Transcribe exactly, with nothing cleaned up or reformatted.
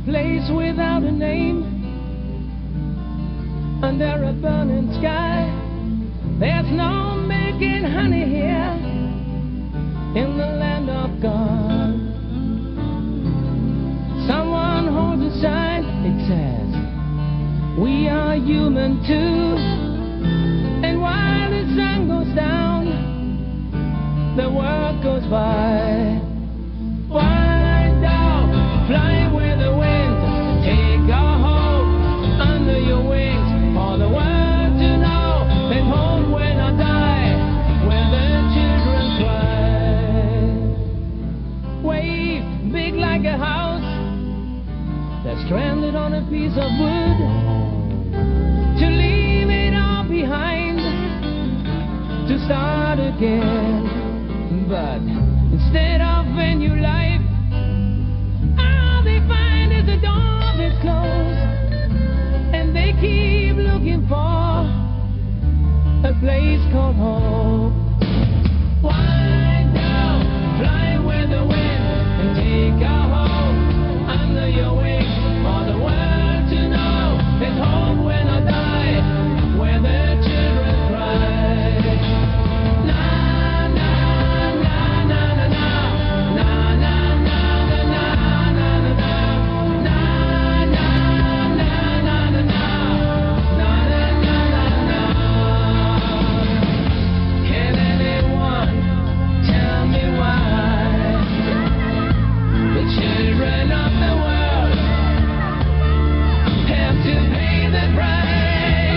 place without a name, under a burning sky. There's no making honey here in the land of God. Someone holds a sign, it says, we are human too. And while the sun goes down, the world goes by. Fly down, fly with the wind, take our hope under your wings, for the world to know that home when I die, where the children cry. Wave big like a house that's stranded on a piece of wood, to leave it all behind, to start again. But instead of a new life, all they find is a door that's closed, and they keep looking for a place called hope. Fly down, fly with the wind, and take our hope under your wings, for the world to know there's hope when I die, where the children cry. Children of the world have to pay the price.